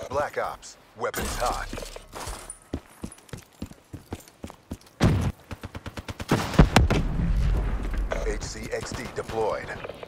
Black Ops. Weapons hot. HCXD deployed.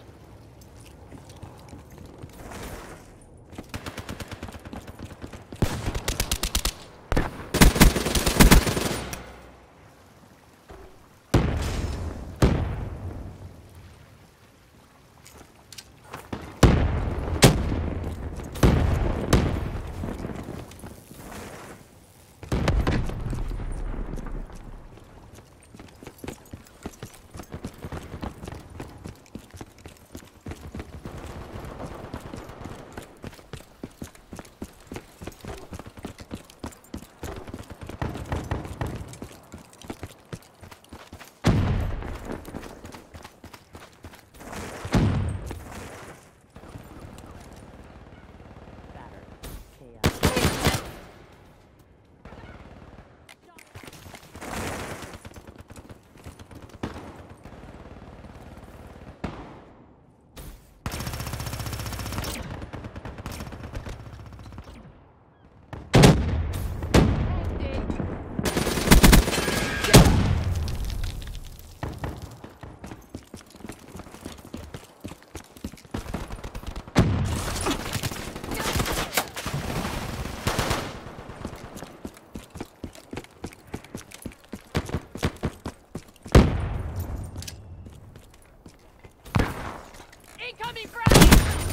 Incoming frag!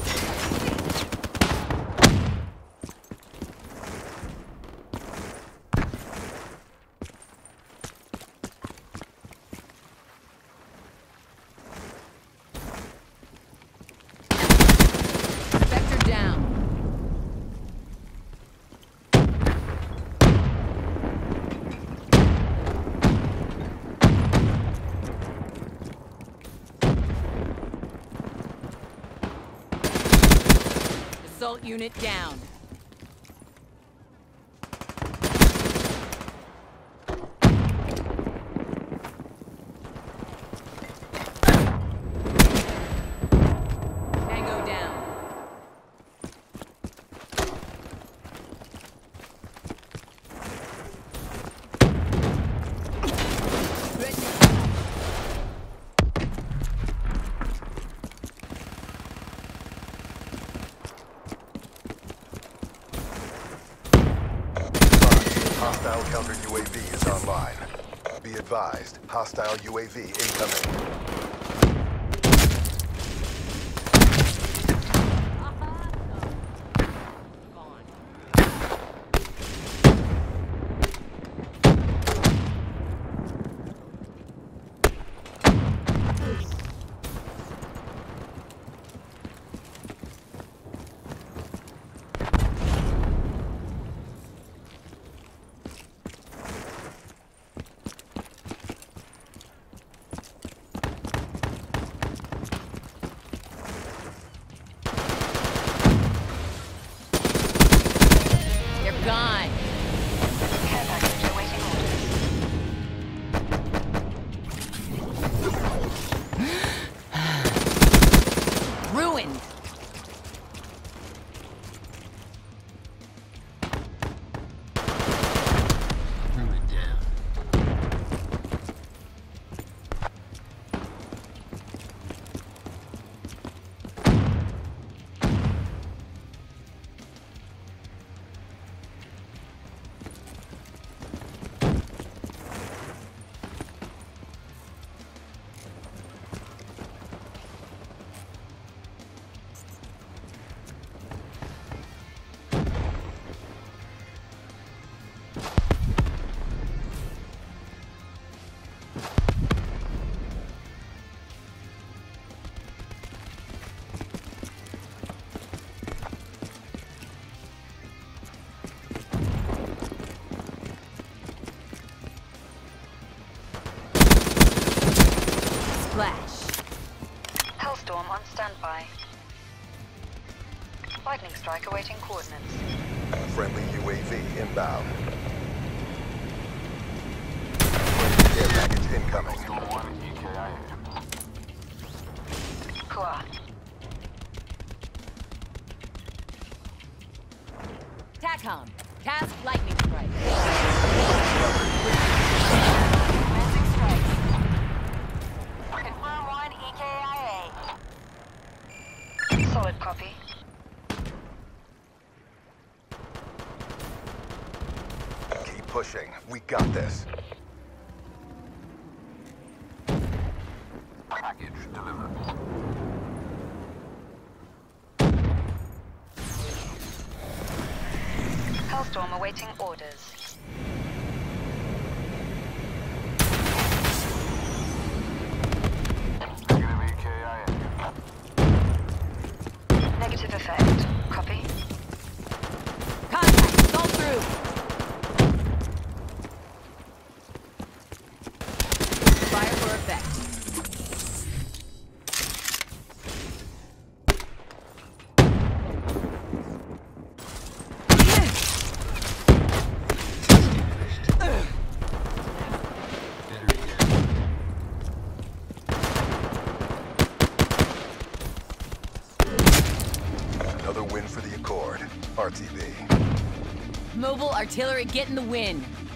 Vector down. Assault unit down. Tango down. Hostile counter UAV is online. Be advised, hostile UAV incoming. Gone. Care package awaiting orders. Ruined. Flash. Hellstorm on standby. Lightning strike awaiting coordinates. Friendly UAV inbound. Care package incoming. Kua. TACOM, cast lightning strike. Commencing strike. Confirm 1 EKIA. Solid copy. Keep pushing. We got this. Package delivered. Hellstorm awaiting orders. Negative effect. Copy. Contact, assault through. Fire for effect. Another win for the Accord. RTB. Mobile artillery getting the win.